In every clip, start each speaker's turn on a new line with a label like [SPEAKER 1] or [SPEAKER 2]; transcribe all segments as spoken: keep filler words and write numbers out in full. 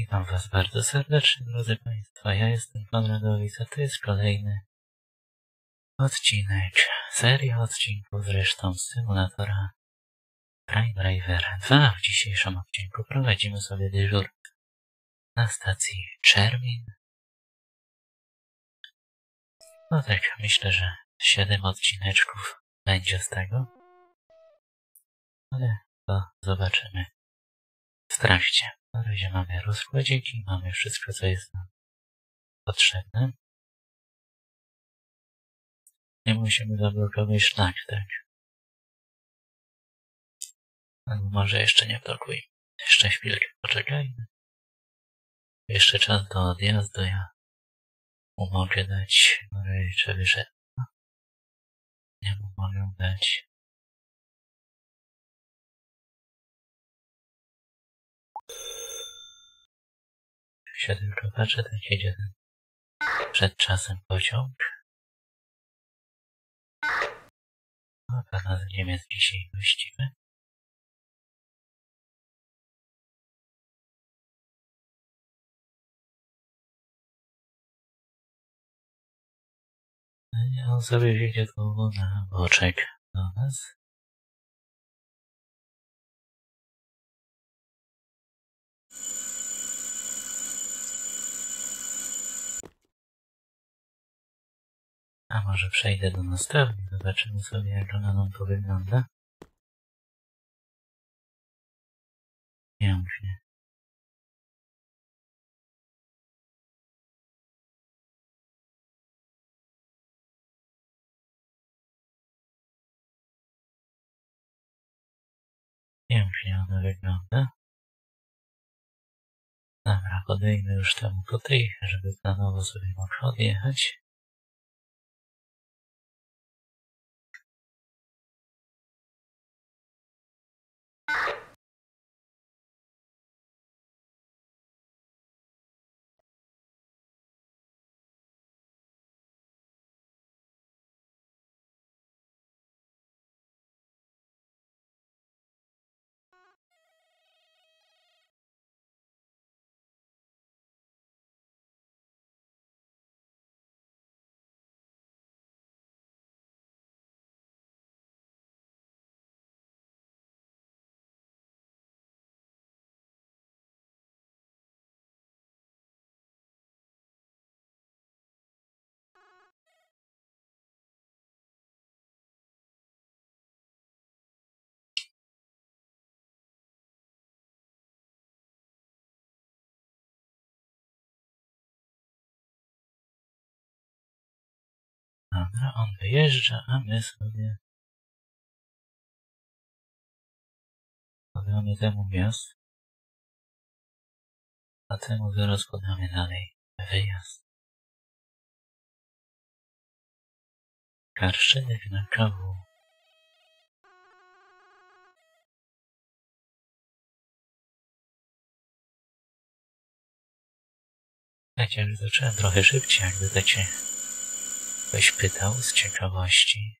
[SPEAKER 1] Witam Was bardzo serdecznie, drodzy Państwo. Ja jestem Konradowic, a to jest kolejny odcinek, seria odcinków zresztą z symulatora Prime Driver dwa. W dzisiejszym odcinku prowadzimy sobie dyżur na stacji Czermin. No tak, myślę, że siedem odcineczków będzie z tego, ale to zobaczymy w trakcie. Na razie mamy rozkładziki, mamy wszystko, co jest nam potrzebne. Nie musimy zablokować szlak, tak? Albo może jeszcze nie blokuj. Jeszcze chwilkę poczekajmy. Jeszcze czas do odjazdu, ja mu mogę dać, czy wyszedł. Nie mu mogę dać. Się tylko patrzę, tak jedzie ten przed czasem pociąg. No, pana z Niemiec dzisiaj gościmy. On sobie wiedzie tu na boczek do nas. A może przejdę do następnej, zobaczymy sobie, jak ona nam tu wygląda. Pięknie. Pięknie ona wygląda. Dobra, podejmę już temu tutaj, żeby planowo sobie mógł odjechać. Dobra, on wyjeżdża, a my sobie podamy temu miast, a temu zaraz podamy dalej wyjazd. Karszynek na kawu. Wiecie, już zacząłem trochę szybciej, jakby to cię ktoś pytał z ciekawości.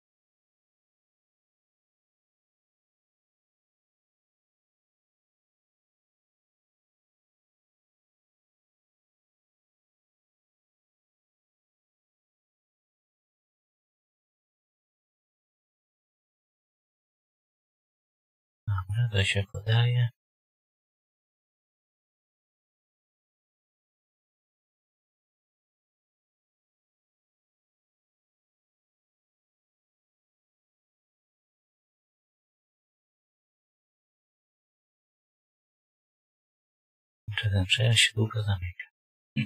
[SPEAKER 1] Dobra, to się podaje. Czy ten przejazd się długo zamyka? Hm.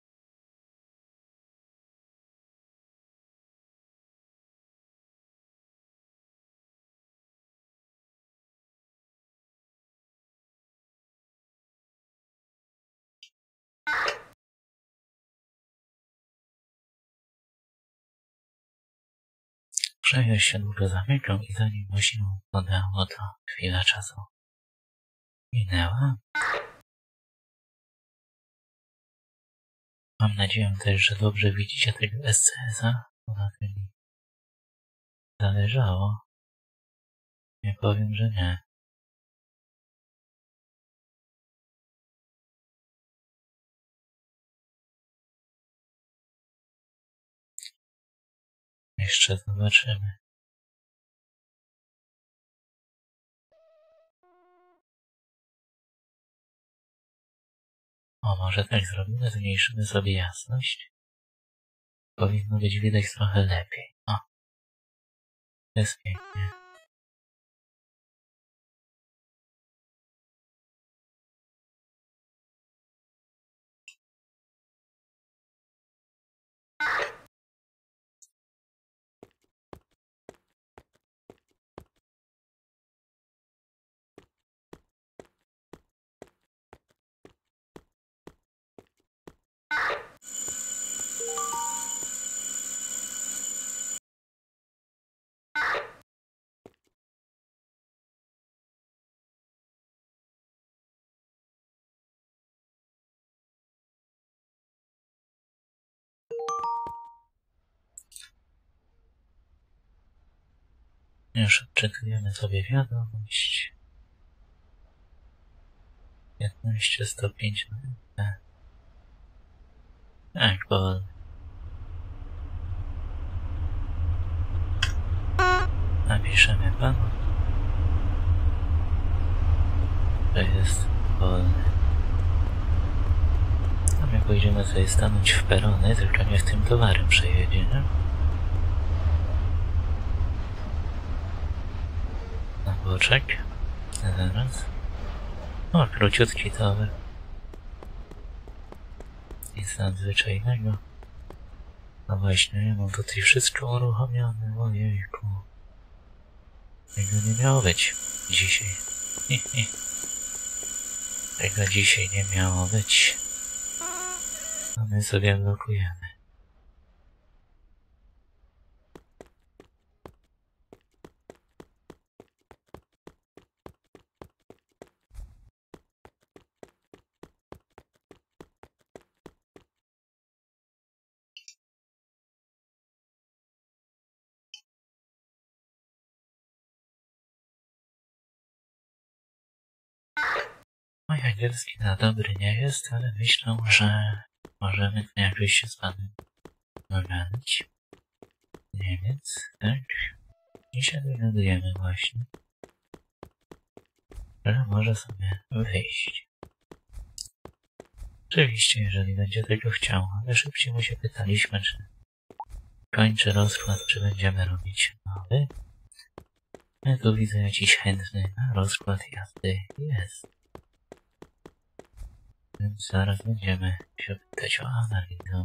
[SPEAKER 1] Przejazd się długo zamykał i zanim mu się podało, to chwila czasu minęła. Mam nadzieję też, że dobrze widzicie tego S C S-a, bo na tym mi zależało. Nie powiem, że nie. Jeszcze zobaczymy. O, może tak zrobimy, zmniejszymy sobie jasność. Powinno być widać trochę lepiej. O, jest pięknie. Już odczytujemy sobie wiadomość. piętnaście sto pięć na N. Tak, powoli. Napiszemy panu, że jest wolny. A my pójdziemy sobie stanąć w perony, tylko niech tym towarem przejedzie, nie? Na boczek. Zaraz. O, króciutki towar. Nic nadzwyczajnego. No właśnie, ja mam tutaj wszystko uruchomione, ojejku. Tego nie miało być dzisiaj. Hi, hi. Tego dzisiaj nie miało być. A my sobie blokujemy. Mój angielski za dobry nie jest, ale myślę, że możemy tu jakoś się z panem dogadać. Niemiec, tak? I się dogadujemy właśnie, że może sobie wyjść. Oczywiście, jeżeli będzie tego chciał, ale szybciej mu się pytaliśmy, czy kończy rozkład, czy będziemy robić nowy. Ja tu widzę jakiś chętny na rozkład jazdy jest. Więc zaraz będziemy się pytać o analizę.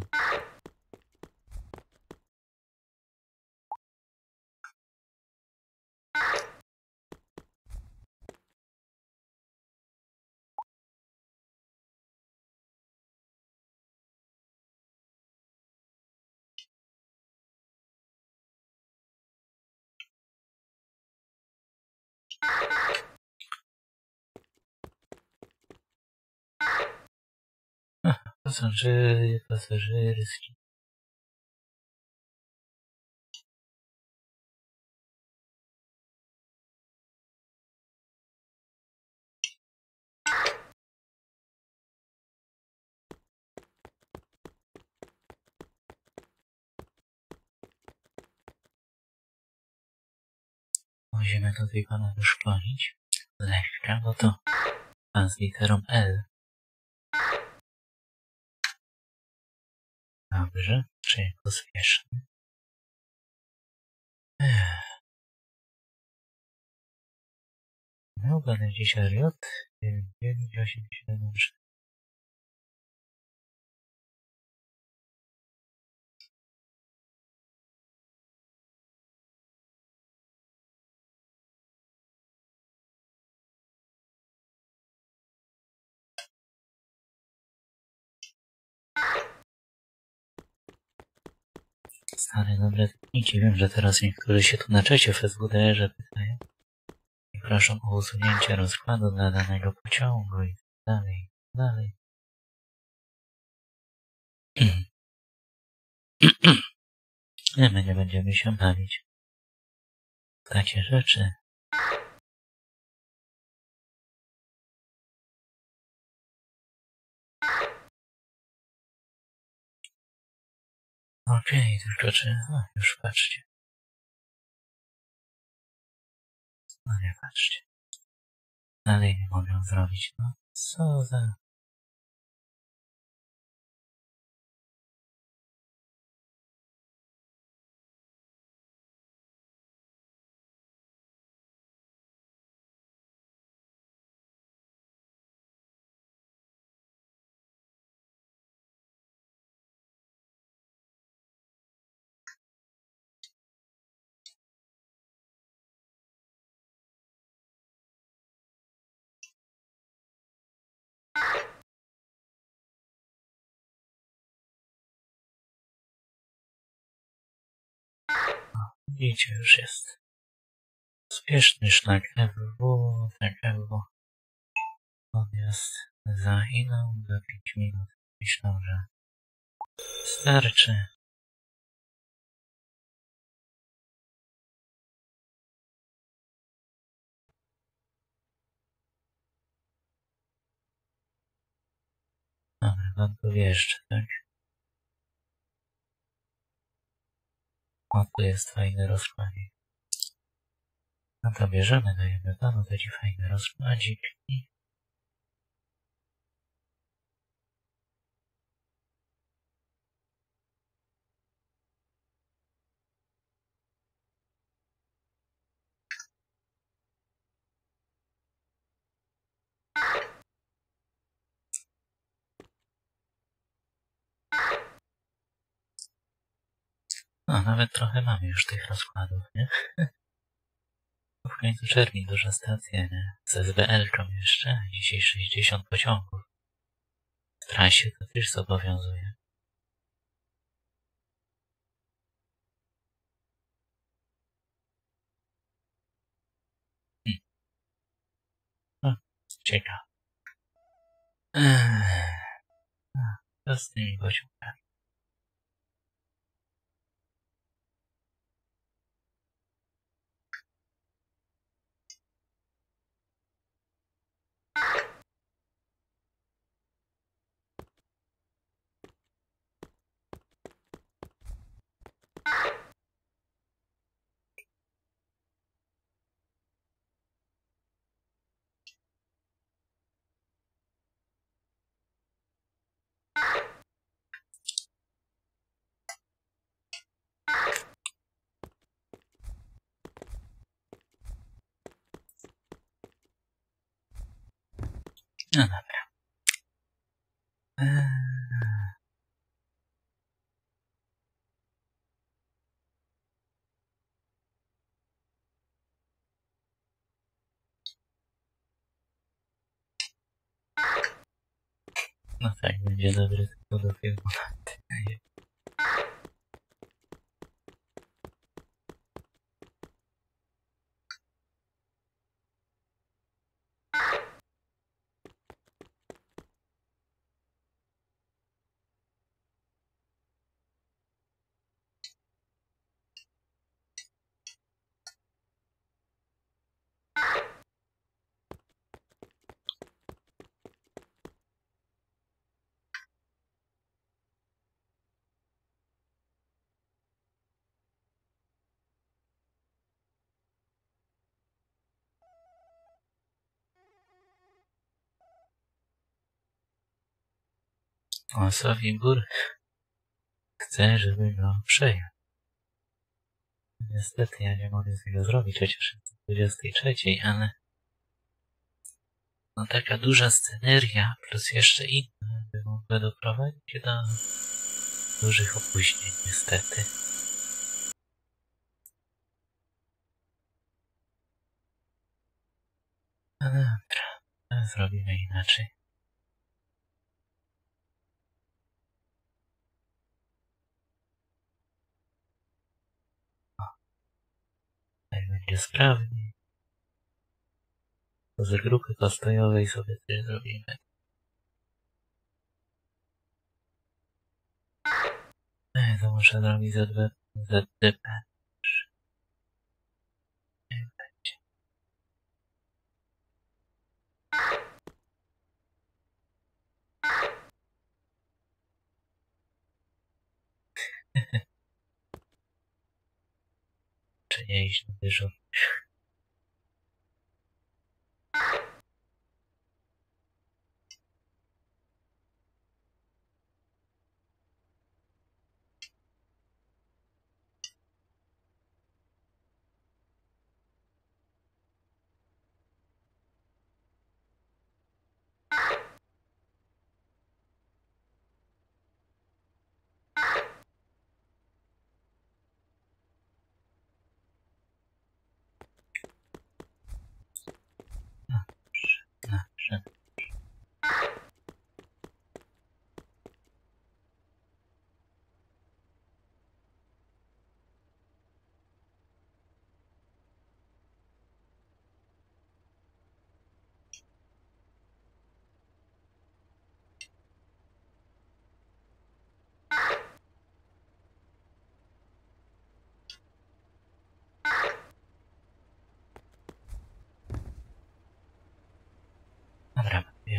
[SPEAKER 1] Pasażery, pasażerski. Musimy tutaj pana wyszkolić. Lekka, bo to pan z literą L. Dobrze, czy pospieszny? No, będę dzisiaj J dziewięć osiem siedem trzy. Stary, dobre techniki. Wiem, że teraz niektórzy się tu na czacie w S W D R-ze pytają i proszą o usunięcie rozkładu dla danego pociągu i tak dalej, dalej. Nie, my nie będziemy się bawić w takie rzeczy. Okej, okay, tylko czy... O, już patrzcie. No nie patrzcie. Dalej nie mogę zrobić. No co za... Widzicie, już jest. Spieszny szlak F W, tak F W. Odjazd za ilą? Za pięć minut. Myślę, że starczy. Dobra, wam tu jeszcze, tak? O, tu jest fajny rozkładzik. No to bierzemy, dajemy panu taki fajny rozkładzik i... No, nawet trochę mamy już tych rozkładów, nie? W końcu Czermin, duża stacja, nie? Z S B L-ką jeszcze, dzisiaj sześćdziesiąt pociągów. W trasie to też zobowiązuje. Hm. No, ciekawe. Eee, co z tymi pociągami? No dobra. Eee, no tak, będzie dobry tytuł do filmu. O, Sobibór chce, żeby go przejął. Niestety ja nie mogę z tego zrobić, chociaż jest dwudziestej trzeciej, ale... No taka duża sceneria, plus jeszcze inne, by mogły doprowadzić do dużych opóźnień, niestety. No dobra, zrobimy inaczej. O, tak będzie sprawniej. Z grupy postojowej sobie coś zrobimy. Ej, to muszę zrobić Z D P. Niech będzie. Czy nie iść na dyżur?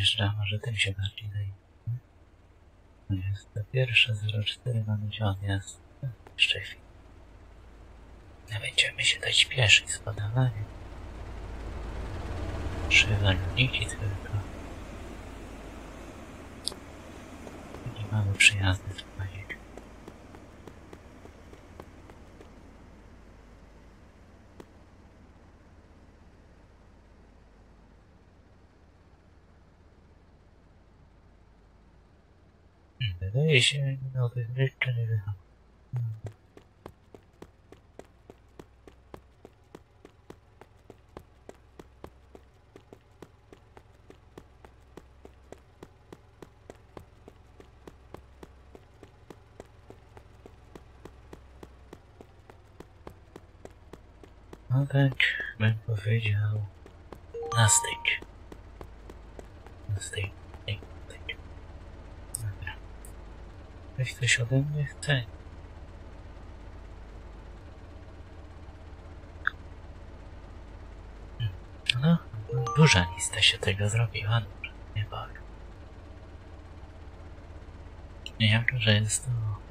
[SPEAKER 1] dojeżdża, może tym się bardziej daje. dwudziesta pierwsza zero cztery mamy gdzie on jest. Jeszcze chwilę. Nie będziemy się dać śpieszyć z podawaniem. Trzy walniki tylko. Nie mamy przyjazny składzik. Wydaje się, że nowych rzeczy nie wychodzi. No tak, bym powiedział, na styk. Na styk, styk, styk. Dobra. Ktoś coś ode mnie chce. No, duża lista się tego zrobiła, dobrze, nie powiem. Jako, że jest to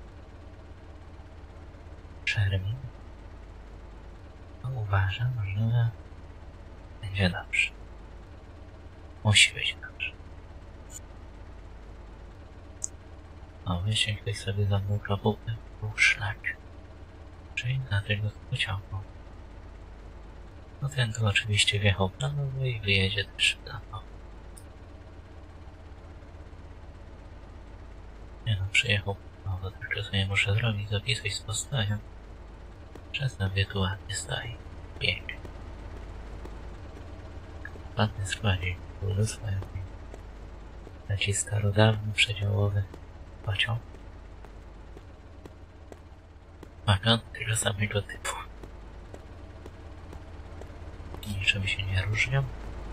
[SPEAKER 1] przermin, to uważam, że będzie dobrze. Musi być dobrze. O, właśnie ktoś sobie zablokował był szlak. Czyli na tego z pociągu. No ten tu oczywiście wjechał planowo i wyjedzie też planowo. Nie no, przyjechał planowo, tylko sobie muszę zrobić zapisuj z postojem. Przez sobie tu ładnie stoi. Pięknie. Ładny składzik, był swoją. Taki starodawny, przedziałowy pociąg. Wagon tego samego typu. Niczym się nie różnią.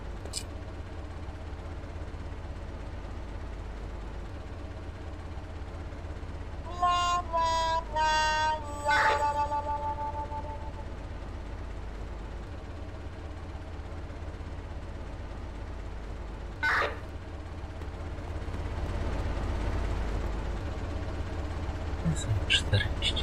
[SPEAKER 1] Są czterdzieści.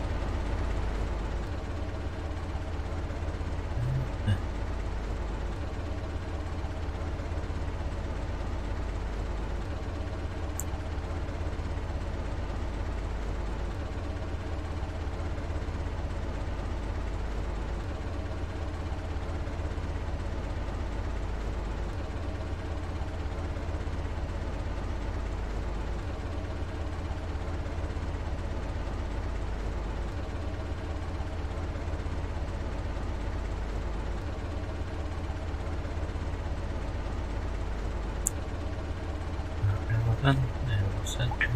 [SPEAKER 1] Pan ósemkę.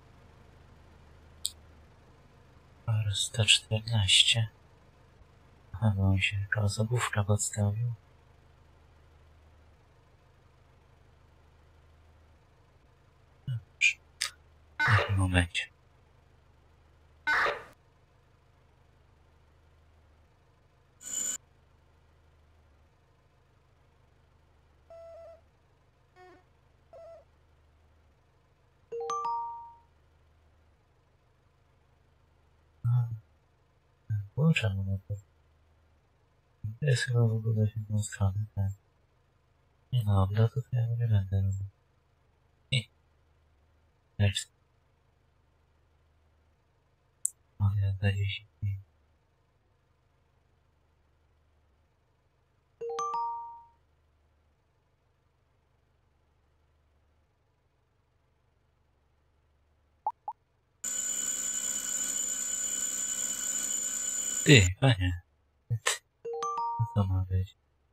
[SPEAKER 1] sto czternaście. aby on się koło sobówka podstawił. W takim momencie. Kurczę, no to to jest chyba w ogóle w jedną stronę, tak? Nie no, oblotu to ja nie będę robił. I też mogę za dziesięć dni. Ty, panie, co to ma być?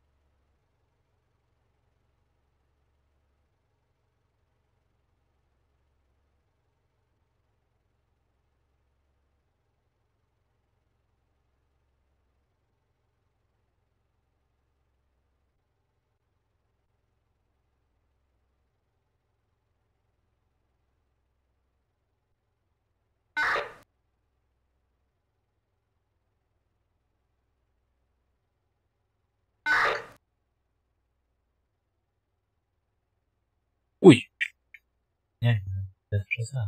[SPEAKER 1] Uj! Nie wiem, bez przesady.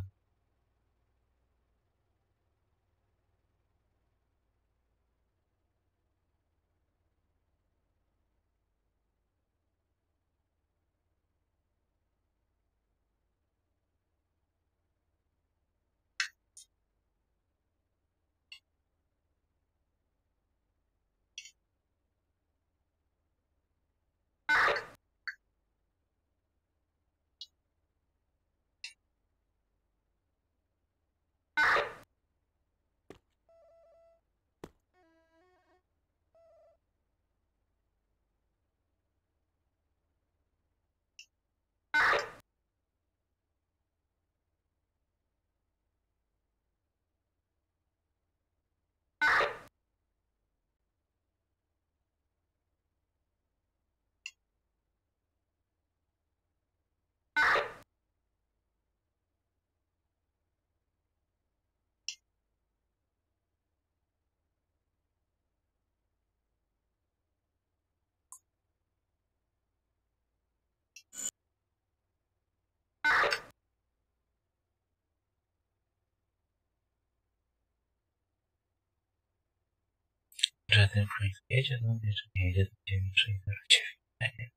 [SPEAKER 1] Że ten projekt jedzie do mnie, czy nie jedzie do ciebie, czy idę do ciebie.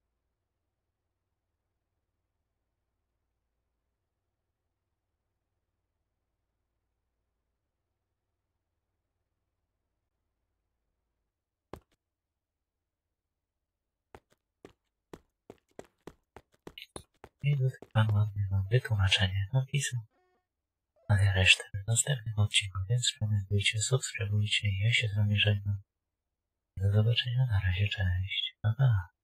[SPEAKER 1] I tutaj pan ładnie nam wytłumaczenie napisał. A resztę w następnym odcinku, więc komentujcie, subskrybujcie i ja się z wami żegnam. Do zobaczenia, na razie, cześć. Pa, pa.